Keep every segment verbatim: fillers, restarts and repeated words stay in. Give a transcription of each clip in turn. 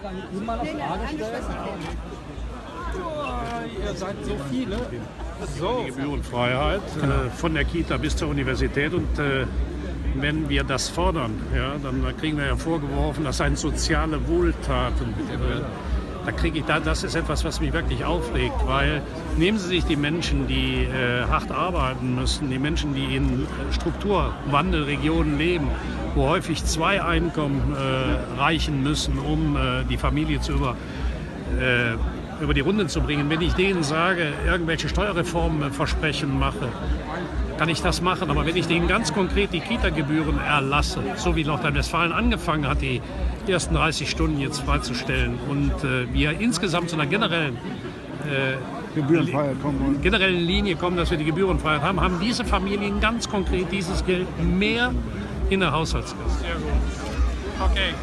kann ich Ihnen mal eine Frage stellen? Oh, ihr seid so viele. So. Die Gebührenfreiheit äh, von der Kita bis zur Universität. Und äh, wenn wir das fordern, ja, dann kriegen wir ja vorgeworfen, das seien soziale Wohltaten. Äh, da kriege ich da, das ist etwas, was mich wirklich aufregt, weil nehmen Sie sich die Menschen, die äh, hart arbeiten müssen, die Menschen, die in Strukturwandelregionen leben, wo häufig zwei Einkommen äh, reichen müssen, um äh, die Familie zu über äh, über die Runden zu bringen. Wenn ich denen sage, irgendwelche Steuerreformen versprechen mache, kann ich das machen. Aber wenn ich denen ganz konkret die Kita-Gebühren erlasse, so wie Nordrhein-Westfalen angefangen hat, die ersten dreißig Stunden jetzt freizustellen und äh, wir insgesamt zu einer generellen, äh, Gebührenfreiheit kommen wollen. generellen Linie kommen, dass wir die Gebührenfreiheit haben, haben diese Familien ganz konkret dieses Geld mehr in der Haushaltskasse. Sehr gut. Okay.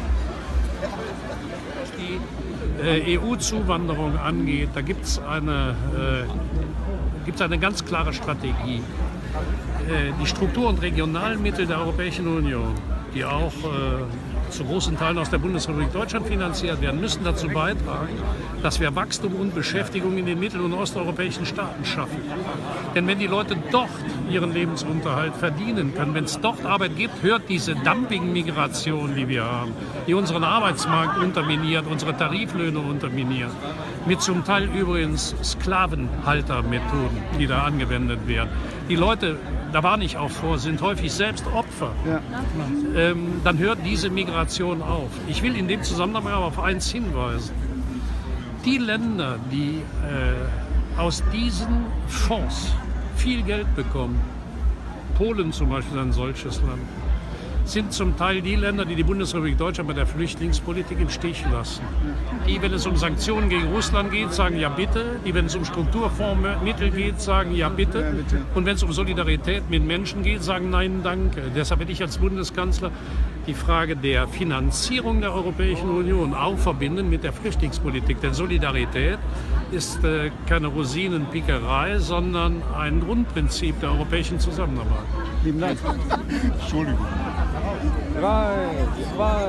E U-Zuwanderung angeht, da gibt es eine, äh, gibt's eine ganz klare Strategie. Äh, die Struktur- und Regionalmittel der Europäischen Union, die auch äh, zu großen Teilen aus der Bundesrepublik Deutschland finanziert werden, müssen dazu beitragen, dass wir Wachstum und Beschäftigung in den mittel- und osteuropäischen Staaten schaffen. Denn wenn die Leute dort ihren Lebensunterhalt verdienen können, wenn es dort Arbeit gibt, hört diese Dumping-Migration, die wir haben, die unseren Arbeitsmarkt unterminiert, unsere Tariflöhne unterminiert, mit zum Teil übrigens Sklavenhaltermethoden, die da angewendet werden. Die Leute, da warne ich auch vor, sind häufig selbst Opfer. Ja. Ähm, dann hört diese Migration auf. Ich will in dem Zusammenhang aber auf eins hinweisen. Die Länder, die äh, aus diesen Fonds viel Geld bekommen, Polen zum Beispiel ein solches Land, sind zum Teil die Länder, die die Bundesrepublik Deutschland bei der Flüchtlingspolitik im Stich lassen. Die, wenn es um Sanktionen gegen Russland geht, sagen ja bitte. Die, wenn es um Strukturfondsmittel geht, sagen ja bitte. Ja, bitte. Und wenn es um Solidarität mit Menschen geht, sagen nein, danke. Deshalb werde ich als Bundeskanzler die Frage der Finanzierung der Europäischen Union auch verbinden mit der Flüchtlingspolitik. Denn Solidarität ist äh, keine Rosinenpickerei, sondern ein Grundprinzip der europäischen Zusammenarbeit. Lieben Dank. Entschuldigung. Drei, zwei.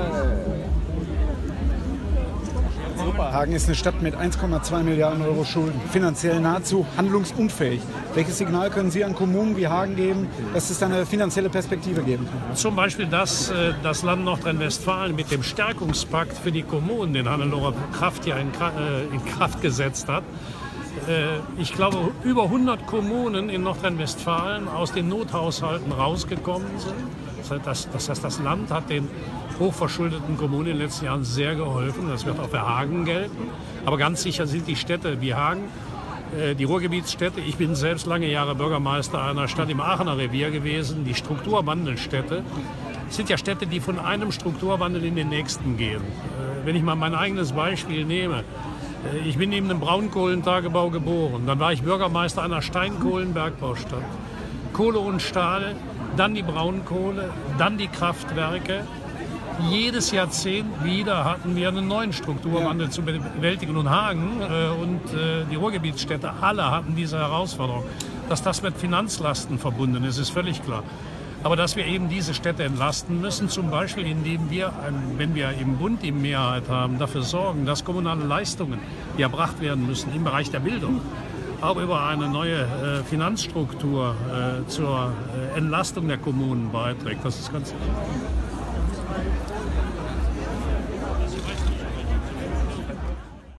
Hagen ist eine Stadt mit eins Komma zwei Milliarden Euro Schulden, finanziell nahezu handlungsunfähig. Welches Signal können Sie an Kommunen wie Hagen geben, dass es da eine finanzielle Perspektive geben kann? Zum Beispiel, dass äh, das Land Nordrhein-Westfalen mit dem Stärkungspakt für die Kommunen, den Hannelore Kraft ja in, äh, in Kraft gesetzt hat, äh, ich glaube, über hundert Kommunen in Nordrhein-Westfalen aus den Nothaushalten rausgekommen sind. Das, das heißt, das Land hat den hochverschuldeten Kommunen in den letzten Jahren sehr geholfen. Das wird auch für Hagen gelten. Aber ganz sicher sind die Städte wie Hagen, äh, die Ruhrgebietsstädte. Ich bin selbst lange Jahre Bürgermeister einer Stadt im Aachener Revier gewesen. Die Strukturwandelstädte sind ja Städte, die von einem Strukturwandel in den nächsten gehen. Äh, wenn ich mal mein eigenes Beispiel nehme. Äh, ich bin neben dem Braunkohlentagebau geboren. Dann war ich Bürgermeister einer Steinkohlenbergbaustadt. Kohle und Stahl, dann die Braunkohle, dann die Kraftwerke. Jedes Jahrzehnt wieder hatten wir einen neuen Strukturwandel ja. zu bewältigen. Und Hagen äh, und äh, die Ruhrgebietsstädte, alle hatten diese Herausforderung. Dass das mit Finanzlasten verbunden ist, ist völlig klar. Aber dass wir eben diese Städte entlasten müssen, zum Beispiel indem wir, wenn wir im Bund die Mehrheit haben, dafür sorgen, dass kommunale Leistungen, die erbracht werden müssen im Bereich der Bildung, auch über eine neue äh, Finanzstruktur äh, zur äh, Entlastung der Kommunen beiträgt. Das ist ganz